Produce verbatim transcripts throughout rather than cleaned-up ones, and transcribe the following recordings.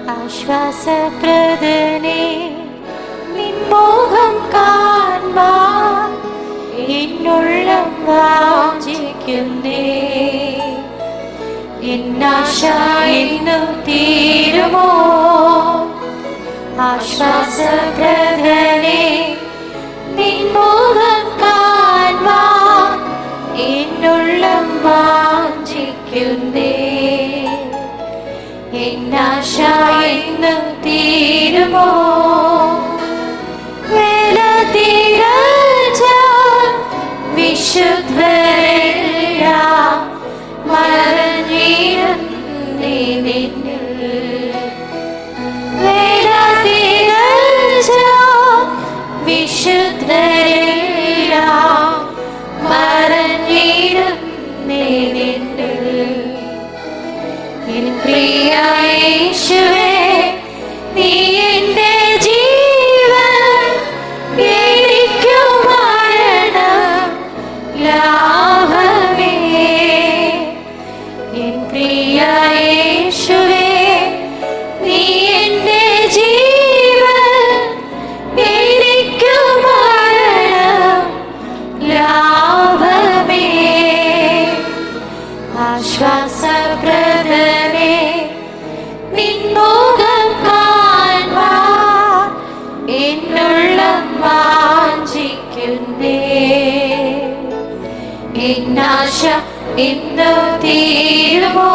ആശ്വാസപ്രദനേ നിൻ മോഹം കാൺമാൻ എന്നുള്ളം വാഞ്ചിക്കുന്നേ. എന്നാശ എന്നു തീരുമോ ആശ്വാസപ്രദനേ നിൻ മോഹം കാൺമാൻ എന്നുള്ളം വാഞ്ചിക്കുന്നേ. എന്നാശ എന്നു തീരുമോ വേല തീരച്ച വിശുദ്ധരെല്ലാം മറഞ്ഞിരുന്നേ നിന്നിൽ. വേല തീരച്ച വിശുദ്ധരെല്ലാം മറഞ്ഞിരുന്നേ നിന്നിൽ. എൻ പ്രിയ യേശുവേ നീ എൻ്റെ ജീവൻ, എനിക്കു മരണം ലാഭമേ. എൻ പ്രിയ യേശുവേ നീ എൻ്റെ ജീവൻ, എനിക്കു മരണം ലാഭമേ. ആശ്വാസപ്രദനേ നിൻ മോഹം കാൺമാൻ എന്നുള്ളം വാഞ്ചിക്കുന്നേ. എന്നാശ എന്നു തീരുമോ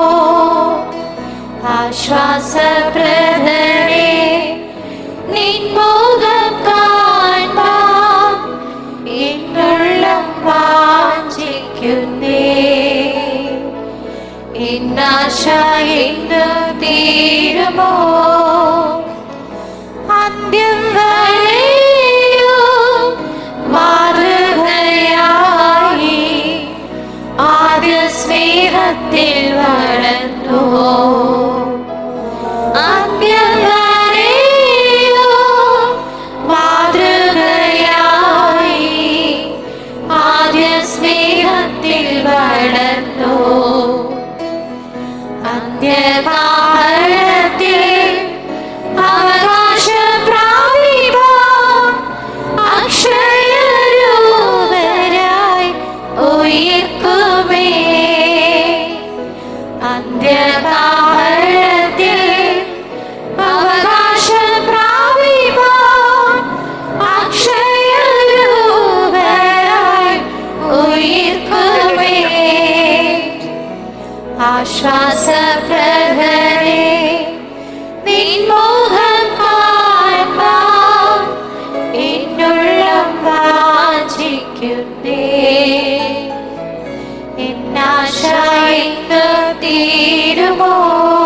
ആശ്വാസപ്രദനേ നിൻ മോഹം കാൺമാൻ എന്നുള്ളം വാഞ്ചിക്കുന്നേ. എന്നാശ എന്നു തീരുമോ അന്ത്യം വരെയും മാതൃകയായി ആദ്യ സ്നേഹത്തിൽ വളർന്നു. അന്ത്യം വരെയും മാതൃകയായി ആദ്യ സ്നേഹത്തിൽ വളർന്നു. അന്ത്യകാലത്തിൽ അവകാശം പ്രാപിപ്പാൻ അക്ഷയരൂപരായി ഉയിർക്കുമേ. അന്ത്യകാലത്തിൽ അവകാശം പ്രാപിപ്പാൻ അക്ഷയരൂപരായി ഉയിർക്കുമേ. ആശ്വാസപ്രദനേ നിൻ മോഹം കാൺമാൻ എന്നുള്ളം വാഞ്ചിക്കുന്നേ. എന്നാശ എന്നു തീരുമോ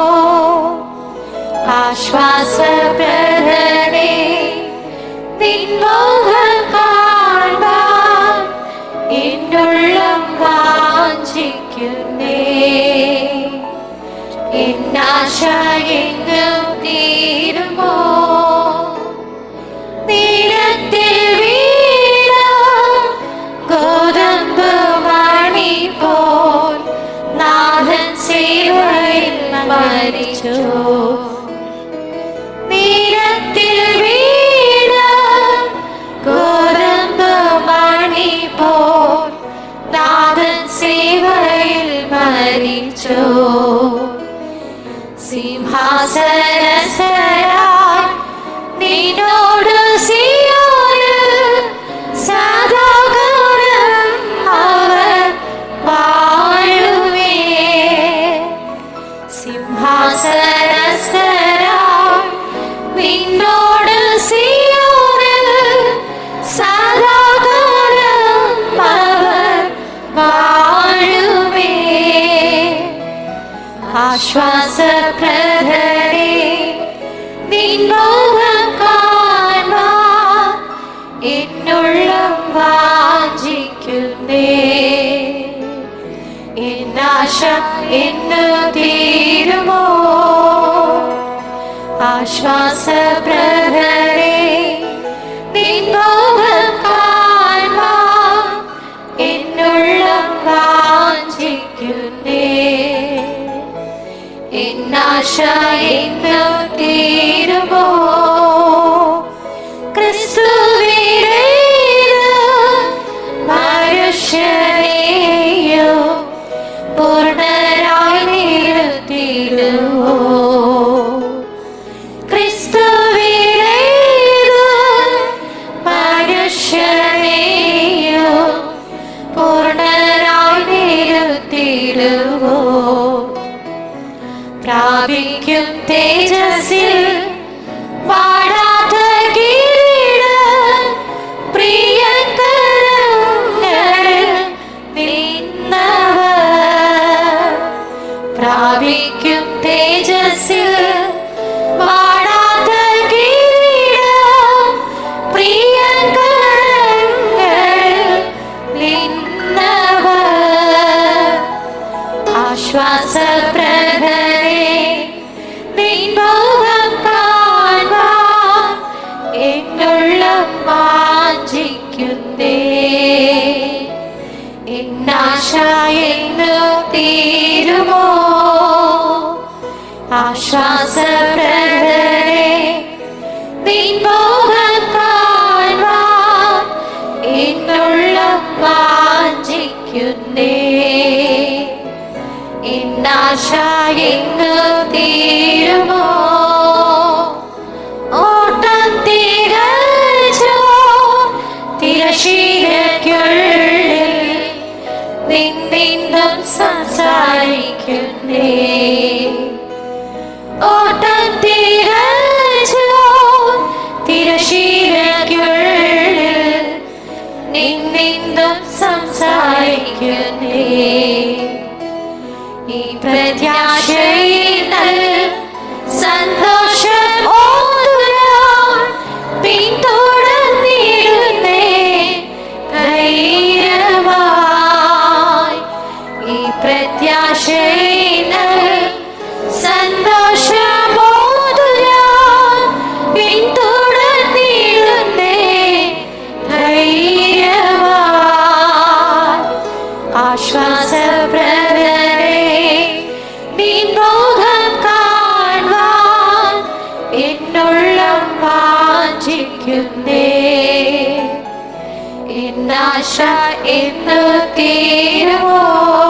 ആശ്വാസപ്രദനേ നിൻ മോഹം കാൺമാൻ എന്നുള്ളം വാഞ്ചിക്കുന്നേ. എന്നാശ എന്നു തീരുമോ നിലത്തിൽ വീണ ഗോതമ്പ് മണി പോൽ നാഥൻ സേവയിൽ മരിച്ചു. നിലത്തിൽ വീണ ഗോതമ്പ് മണി പോൽ നാഥൻ സേവയിൽ മരിച്ചു. സിംഹാസനസ്ഥനായി നിന്നോട് സിയോനിൽ സദാകാലം അവർ വാഴുമേ. സിംഹാസനസ്ഥനായി നിന്നോട് സിയോനിൽ സദാകാലം അവർ വാഴുമേ. ആശ്വാസപ്രദനേ നിൻ മോഹം കാൺമാൻ എന്നുള്ളം വാഞ്ചിക്കുന്നേ. എന്നാശ എന്നു തീരുമോ ആശ്വാസപ്രദനേ നിൻ മോഹം കാൺമാൻ എന്നുള്ളം വാഞ്ചിക്കുന്നേ. എന്നാശ എന്നു തീരുമോ? ക്രിസ്തുവിനേത് മനുഷ്യനെയോ പൂർണ്ണരായി നിർത്തിയിടുമോ? ക്രിസ്തുവിനേത് മനുഷ്യനെയോ പൂർണ്ണരായി നിർത്തിയിടുമോ? പ്രാപിക്കും തേജസ്സിൽ വാടാത്ത കിരീടം പ്രിയങ്കരങ്ങളിൽ നിന്നവർ. പ്രാപിക്കും തേജസ്സിൽ വാടാത്ത കിരീടം പ്രിയങ്കരങ്ങളിൽ നിന്നവർ. ആശ്വാസപ്രദനേ നിൻമുഖം കാണുവാൻ എന്നുള്ളം വാഞ്ചിക്കുന്നേ. എന്നാശ എന്നു തീരുമോ? ആശ്വാസപ്രദനേ നിൻമുഖം കാണുവാൻ എന്നുള്ളം വാഞ്ചിക്കുന്നേ. എന്നാശ എന്നു തീരുമോ? ഓട്ടം തികച്ചോ തിരശീലയ്ക്കുള്ളിൽ നിന്നിന്നും സംസാരിക്കുന്നേ. ഓട്ടം തികച്ചോ തിരശീലയ്ക്കുള്ളിൽ നിന്നിന്നും സംസാരിക്കുന്നേ. ഈ പ്രത്യാശയിൽ സന്തോഷമോതുവാൻ പിന്തുടർന്നിടുന്നേ ധൈര്യമായി. ഈ പ്രത്യാശയിൽ സന്തോഷമോതുവാൻ പിന്തുടർന്നിടുന്നേ ധൈര്യമായി. ആശ്വാസപ്രദനേ നിൻമുഖം കാണുവാൻ എന്നുള്ളം വാഞ്ചിക്കുന്നേ. എന്നാശ എന്നു തീരുമോ?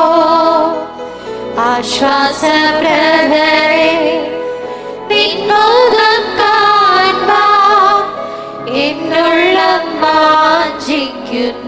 ആശ്വാസപ്രദനേ നിൻമുഖം കാണുവാൻ എന്നുള്ളം വാഞ്ചിക്കുന്നേ.